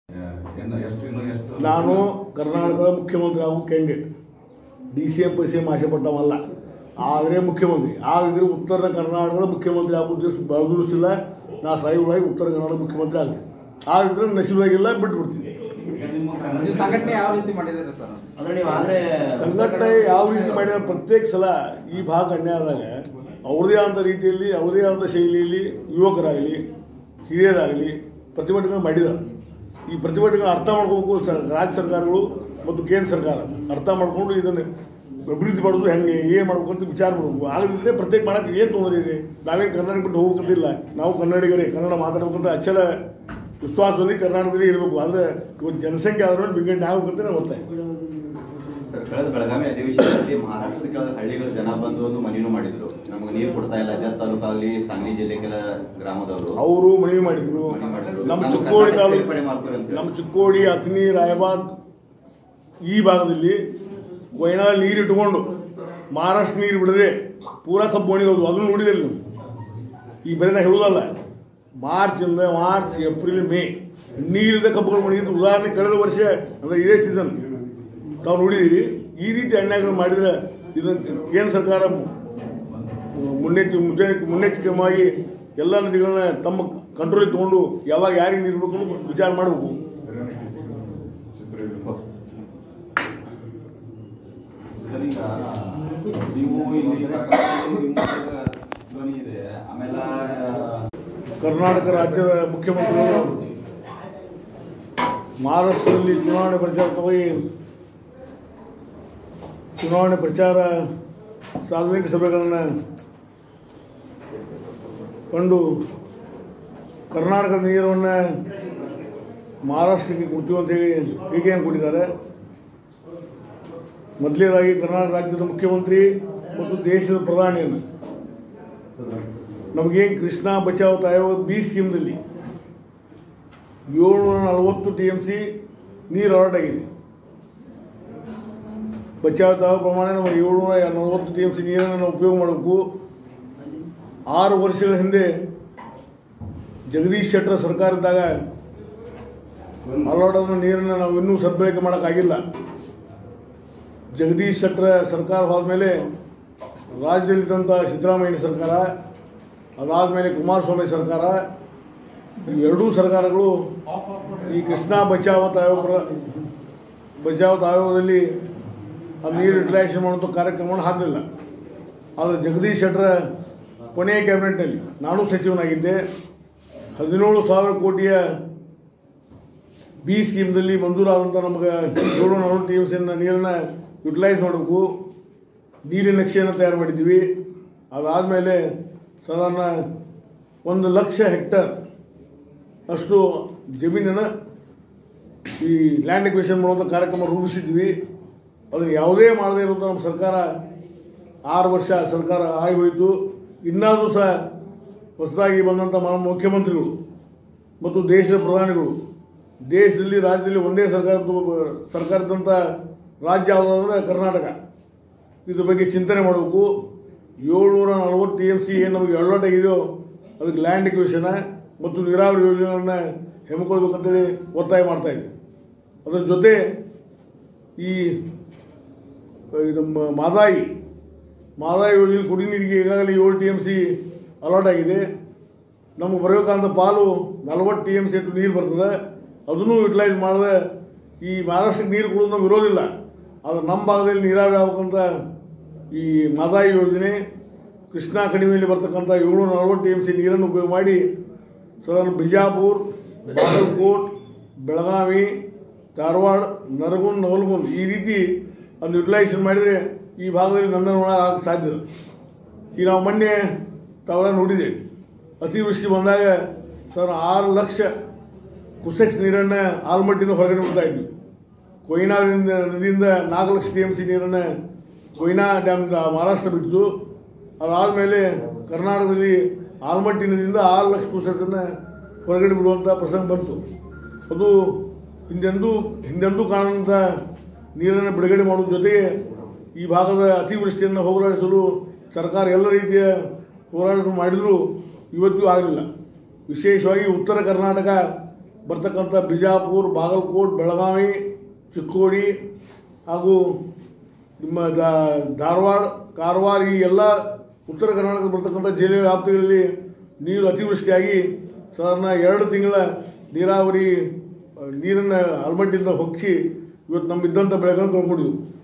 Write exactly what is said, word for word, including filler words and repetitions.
ನಾನು ಕರ್ನಾಟಕದ ಮುಖ್ಯಮಂತ್ರಿ ಆಗೋ candidate, D C M P C M ಆಸೆ ಪಟ್ಟವಲ್ಲ. ಆದರೆ ಮುಖ್ಯಮಂತ್ರಿ ಆಗಿದ್ರೆ ಉತ್ತರ ಕರ್ನಾಟಕದ ಮುಖ್ಯಮಂತ್ರಿ ಆಗೋ ದಿವಸ ಬೆಳೆದಿಲ್ಲ. ನಾ ಸಾಯುವಾಗಿ ಉತ್ತರ ಕರ್ನಾಟಕ ಮುಖ್ಯಮಂತ್ರಿ ಆಗ್ತೀನಿ. ಆಗಿದ್ರೆ ನಶೀಬಾಗಿಲ್ಲ, ಬಿಟ್ಬಿಡ್ತೀನಿ. ಸಂಘಟನೆ ಯಾವ ರೀತಿ ಮಾಡಿದ್ದಾರೆ ಸರ್? ಸಂಘಟನೆ ಯಾವ ರೀತಿ ಮಾಡಿದ ಪ್ರತ್ಯೇಕ ಸಲ ಈ ಭಾಗ ಅನ್ಯಾಯ ಆದಾಗ ಅವ್ರದೇ ಆದ ರೀತಿಯಲ್ಲಿ ಅವರದೇ ಆದ ಶೈಲಿಯಲ್ಲಿ ಯುವಕರಾಗಲಿ ಹಿರಿಯರಾಗಲಿ ಪ್ರತಿಭಟನೆ ಮಾಡಿದ್ದಾರೆ. ಈ ಪ್ರತಿಭಟನೆ ಅರ್ಥ ಮಾಡ್ಕೋಬೇಕು ರಾಜ್ಯ ಸರ್ಕಾರಗಳು ಮತ್ತು ಕೇಂದ್ರ ಸರ್ಕಾರ ಅರ್ಥ ಮಾಡ್ಕೊಂಡು ಇದನ್ನು ಅಭಿವೃದ್ಧಿ ಮಾಡೋದು ಹೆಂಗೆ ಏನು ಮಾಡ್ಬೇಕು ಅಂತ ವಿಚಾರ ಮಾಡಬೇಕು. ಆಗದಿದ್ದರೆ ಪ್ರತ್ಯೇಕ ಮಾಡೋಕ್ಕೆ ಏನು ತೊಂದರೆ ಇದೆ? ನಾವೇನು ಕನ್ನಡ ಬಿಟ್ಟು ಹೋಗೋಕ್ಕಿಲ್ಲ. ನಾವು ಕನ್ನಡಿಗರೇ, ಕನ್ನಡ ಮಾತಾಡ್ಬೇಕಂತ ಅಚ್ಚಲ ವಿಶ್ವಾಸದಲ್ಲಿ ಕರ್ನಾಟಕದಲ್ಲಿ ಇರಬೇಕು. ಆದರೆ ಇವತ್ತು ಜನಸಂಖ್ಯೆ ಆದ್ರೂ ವಿಂಗಡಣೆ ಆಗಬೇಕಂತ ನಾವು ಒತ್ತಾಯ. ಕಳೆದ ಬೆಳಗಾವಿ ಅಧಿವೇಶನದಲ್ಲಿ ಮಹಾರಾಷ್ಟ್ರದ ಕೆಲ ಹಳ್ಳಿಗಳ ಜನ ಬಂದು ಒಂದು ಮನವಿನೂ ಮಾಡಿದ್ರು, ನಮಗೆ ನೀರು ಕೊಡ್ತಾ ಇಲ್ಲ. ಜತ್ ತಾಲೂಕಾಗಲಿ ಸಾಂಗ್ಲಿ ಜಿಲ್ಲೆ ಕೆಲ ಗ್ರಾಮದವರು ಅವರು ಮನವಿ ಮಾಡಿದ್ರು. ನಮ್ಮ ಚಿಕ್ಕೋಡಿ ತಾಲೂಕು, ನಮ್ಮ ಚಿಕ್ಕೋಡಿ, ಅಥಣಿ, ರಾಯಬಾಗ್ ಈ ಭಾಗದಲ್ಲಿ ಕೊಯ್ನಾ ನೀರು ಇಟ್ಕೊಂಡು ಮಹಾರಾಷ್ಟ್ರ ನೀರು ಬಿಡದೆ ಪೂರಾ ಕಬ್ಬು ಒಣಗೋದು. ಅದನ್ನು ನೋಡಿದಿಲ್ಲ ನೀವು. ಈ ಬೆಳೆ ನಾ ಹೇಳುವುದಲ್ಲ, ಮಾರ್ಚಿಂದ ಮಾರ್ಚ್ ಏಪ್ರಿಲ್ ಮೇ ನೀರಿದ ಕಬ್ಬುಗಳು ಒಣಗಿದ್ದು ಉದಾಹರಣೆ ಕಳೆದ ವರ್ಷ ಅಂದರೆ ಇದೇ ಸೀಸನ್ ನಾವು ನೋಡಿದ್ದೀವಿ. ಈ ರೀತಿ ಅನ್ಯಾಯಗಳು ಮಾಡಿದರೆ ಇದನ್ನು ಕೇಂದ್ರ ಸರ್ಕಾರ ಮುನ್ನೆಚ್ಚ ಮುನ್ನೆಚ್ಚರಿಕೆಯಾಗಿ ಎಲ್ಲ ನದಿಗಳನ್ನ ತಮ್ಮ ಕಂಟ್ರೋಲಿಗೆ ತಗೊಂಡು ಯಾವಾಗ ಯಾರಿಗೆ ನೀರು ಬೇಕು ಅನ್ನೋದು ವಿಚಾರ ಮಾಡಬೇಕು. ಕರ್ನಾಟಕ ರಾಜ್ಯದ ಮುಖ್ಯಮಂತ್ರಿಗಳು ಮಹಾರಾಷ್ಟ್ರದಲ್ಲಿ ಚುನಾವಣೆ ಪ್ರಚಾರಕ್ಕಾಗಿ ಚುನಾವಣೆ ಪ್ರಚಾರ ಸಾರ್ವಜನಿಕ ಸಭೆಗಳನ್ನು ಕಂಡು ಕರ್ನಾಟಕದ ನೀರನ್ನು ಮಹಾರಾಷ್ಟ್ರಕ್ಕೆ ಕೊಡ್ತೀವಿ ಅಂತೇಳಿ ಹೇಳಿಕೆಯನ್ನು ಕೊಟ್ಟಿದ್ದಾರೆ. ಮೊದಲನೇದಾಗಿ ಕರ್ನಾಟಕ ರಾಜ್ಯದ ಮುಖ್ಯಮಂತ್ರಿ ಮತ್ತು ದೇಶದ ಪ್ರಧಾನಿಯನ್ನು ನಮಗೇನು ಕೃಷ್ಣಾ ಬಚಾವ್ ತಾಯೋ ಬಿ ಸ್ಕೀಮ್ದಲ್ಲಿ ಏಳ್ನೂರ ನಲವತ್ತು ಟಿ ಎಮ್ ಸಿ ನೀರು ಅಲಾಟ್ ಆಗಿದೆ. ಬಚಾವ್ ತಾಯೋ ಪ್ರಮಾಣ ನಮಗೆ ಏಳ್ನೂರ ನಲವತ್ತು ಟಿ ಎಮ್ ಸಿ ನೀರನ್ನು ನಾವು ಉಪಯೋಗ ಮಾಡಬೇಕು. ಆರು ವರ್ಷಗಳ ಹಿಂದೆ ಜಗದೀಶ್ ಶೆಟ್ಟರ್ ಸರ್ಕಾರ ಇದ್ದಾಗ ಅಲಾಟ್ ಆದ ನೀರನ್ನು ನಾವು ಇನ್ನೂ ಸದ್ಬಳಕೆ ಮಾಡೋಕ್ಕಾಗಿಲ್ಲ. ಜಗದೀಶ್ ಶೆಟ್ಟರ್ ಸರ್ಕಾರ ಹೋದ್ಮೇಲೆ ರಾಜ್ಯದಲ್ಲಿದ್ದಂಥ ಸಿದ್ದರಾಮಯ್ಯ ಸರ್ಕಾರ, ಅದಾದಮೇಲೆ ಕುಮಾರಸ್ವಾಮಿ ಸರ್ಕಾರ, ಈ ಎರಡೂ ಸರ್ಕಾರಗಳು ಈ ಕೃಷ್ಣಾ ಬಚಾವ್ ತಾಯೋ ಬಚಾವ್ ತಾಯೋದಲ್ಲಿ ಆ ನೀರು ಯುಟಿಲೈಸೇಷನ್ ಮಾಡುವಂಥ ಕಾರ್ಯಕ್ರಮವನ್ನು ಹಾಕಲಿಲ್ಲ. ಆದರೆ ಜಗದೀಶ್ ಶೆಟ್ಟರ್ ಕೊನೆಯ ಕ್ಯಾಬಿನೆಟ್ನಲ್ಲಿ ನಾನು ಸಚಿವನಾಗಿದ್ದೆ. ಹದಿನೇಳು ಸಾವಿರ ಕೋಟಿಯ ಬಿ ಸ್ಕೀಮ್ದಲ್ಲಿ ಮಂಜೂರಾದಂಥ ನಮಗೆ ಏಳು ನಲವತ್ತು ಟಿ ಎಮ್ ಸಿ ನೀರನ್ನು ಯುಟಿಲೈಸ್ ಮಾಡಬೇಕು. ನೀರಿನ ನಕ್ಷೆಯನ್ನು ತಯಾರು ಮಾಡಿದ್ದೀವಿ. ಅದಾದಮೇಲೆ ಸಾಧಾರಣ ಒಂದು ಲಕ್ಷ ಹೆಕ್ಟರ್ ಅಷ್ಟು ಜಮೀನನ್ನು ಈ ಲ್ಯಾಂಡ್ ಎಕ್ವಿಷನ್ ಮಾಡುವಂಥ ಕಾರ್ಯಕ್ರಮ ರೂಪಿಸಿದ್ವಿ. ಅದನ್ನು ಯಾವುದೇ ಮಾಡದೇ ಇರುವಂಥ ನಮ್ಮ ಸರ್ಕಾರ ಆರು ವರ್ಷ ಸರ್ಕಾರ ಆಗಿ ಹೋಯಿತು. ಇನ್ನಾದರೂ ಸಹ ಹೊಸದಾಗಿ ಬಂದಂಥ ಮುಖ್ಯಮಂತ್ರಿಗಳು ಮತ್ತು ದೇಶದ ಪ್ರಧಾನಿಗಳು ದೇಶದಲ್ಲಿ ರಾಜ್ಯದಲ್ಲಿ ಒಂದೇ ಸರ್ಕಾರ ಸರ್ಕಾರ ಇದ್ದಂಥ ರಾಜ್ಯ ಯಾವುದಾದ್ರೆ ಕರ್ನಾಟಕ. ಇದ್ರ ಬಗ್ಗೆ ಚಿಂತನೆ ಮಾಡಬೇಕು. ಏಳ್ನೂರ ನಲವತ್ತು ಟಿ ಎಮ್ ಸಿ ಏನು ನಮಗೆ ಅಲಾಟ್ ಆಗಿದೆಯೋ ಅದಕ್ಕೆ ಲ್ಯಾಂಡ್ ಎಕ್ವಿಷನ್ ಮತ್ತು ನೀರಾವರಿ ಯೋಜನೆಗಳನ್ನು ಹೆಮ್ಮಿಕೊಳ್ಬೇಕಂತೇಳಿ ಒತ್ತಾಯ ಮಾಡ್ತಾಯಿದ್ವಿ. ಅದರ ಜೊತೆ ಈ ಇದು ಮಾದಾಯಿ ಮಾದಾಯಿ ಯೋಜನೆ ಕುಡಿ ನೀರಿಗೆ ಈಗಾಗಲೇ ಏಳು ಟಿ ಎಮ್ ಸಿ ಅಲಾಟ್ ಆಗಿದೆ. ನಮಗೆ ಬರಬೇಕಾದಂಥ ಪಾಲು ನಲವತ್ತು ಟಿ ಎಮ್ ಸಿ ಅಷ್ಟು ನೀರು ಬರ್ತದೆ. ಅದನ್ನು ಯುಟಿಲೈಸ್ ಮಾಡದೆ ಈ ಮಹಾರಾಷ್ಟ್ರಕ್ಕೆ ನೀರು ಕೊಡೋದು ನಮ್ಗೆ ಇರೋದಿಲ್ಲ. ಆದರೆ ನಮ್ಮ ಭಾಗದಲ್ಲಿ ನೀರಾವರಿ ಆಗ್ಬೇಕಂತ ಈ ಮಾದಾಯಿ ಯೋಜನೆ ಕೃಷ್ಣಾ ಕಣಿವೆಯಲ್ಲಿ ಬರ್ತಕ್ಕಂಥ ಏಳ್ನೂರ ನಲವತ್ತು ಟಿ ಎಮ್ ಸಿ ನೀರನ್ನು ಉಪಯೋಗ ಮಾಡಿ ಸಾಧಾರಣ ಬಿಜಾಪುರ್, ಬಾಗಲಕೋಟ್, ಬೆಳಗಾವಿ, ಧಾರವಾಡ, ನರಗುಂದ್, ನವಲಗುಂದ್ ಈ ರೀತಿ ಅದು ಯುಟಿಲೈಸೇಷನ್ ಮಾಡಿದರೆ ಈ ಭಾಗದಲ್ಲಿ ನನ್ನ ಆಗಕ್ಕೆ ಸಾಧ್ಯ ಇಲ್ಲ. ಈಗ ನಾವು ಮೊನ್ನೆ ತಾವೆಲ್ಲ ನೋಡಿದ್ದೇವೆ, ಅತಿವೃಷ್ಟಿ ಬಂದಾಗ ಸರ್ ಆರು ಲಕ್ಷ ಕುಸೆಕ್ಸ್ ನೀರನ್ನು ಆಲ್ಮಟ್ಟಿಯಿಂದ ಹೊರಗಡೆ ಬಿಡ್ತಾ ಇದ್ವಿ. ಕೊಯ್ನಾದಿಂದ ನದಿಯಿಂದ ನಾಲ್ಕು ಲಕ್ಷ ಟಿ ಎಮ್ ಸಿ ನೀರನ್ನು ಕೊಯ್ನಾ ಡ್ಯಾಮ್ನಿಂದ ಮಹಾರಾಷ್ಟ್ರ ಬಿಟ್ಟು, ಅದಾದಮೇಲೆ ಕರ್ನಾಟಕದಲ್ಲಿ ಆಲ್ಮಟ್ಟಿ ನದಿಯಿಂದ ಆರು ಲಕ್ಷ ಕುಸೆಕ್ಸನ್ನು ಹೊರಗಡೆ ಬಿಡುವಂಥ ಪ್ರಸಂಗ ಬಂತು. ಅದು ಹಿಂದೆಂದೂ ಹಿಂದೆಂದೂ ಕಾಣುವಂಥ ನೀರನ್ನು ಬಿಡುಗಡೆ ಮಾಡುವ ಜೊತೆಗೆ ಈ ಭಾಗದ ಅತಿವೃಷ್ಟಿಯನ್ನು ಹೋಗಲಾಡಿಸಲು ಸರ್ಕಾರ ಎಲ್ಲ ರೀತಿಯ ಹೋರಾಟ ಮಾಡಿದರೂ ಇವತ್ತಿಗೂ ಆಗಲಿಲ್ಲ. ವಿಶೇಷವಾಗಿ ಉತ್ತರ ಕರ್ನಾಟಕ ಬರ್ತಕ್ಕಂಥ ಬಿಜಾಪುರ, ಬಾಗಲಕೋಟ್, ಬೆಳಗಾವಿ, ಚಿಕ್ಕೋಡಿ ಹಾಗೂ ನಿಮ್ಮ ಧಾರವಾಡ, ಕಾರವಾರ ಈ ಎಲ್ಲ ಉತ್ತರ ಕರ್ನಾಟಕದ ಬರ್ತಕ್ಕಂಥ ಜಿಲ್ಲೆಯ ವ್ಯಾಪ್ತಿಗಳಲ್ಲಿ ನೀರು ಅತಿವೃಷ್ಟಿಯಾಗಿ ಸಾಧಾರಣ ಎರಡು ತಿಂಗಳ ನೀರಾವರಿ ನೀರನ್ನು ಆಲ್ಮಟ್ಟಿಯಿಂದ ಹೊಕ್ಕಿಸಿ ಇವತ್ತು ನಮ್ಮಿದ್ದಂಥ ಬೆಳೆಗಳನ್ನು ಕಳ್ಕೊಂಡಿದ್ವು.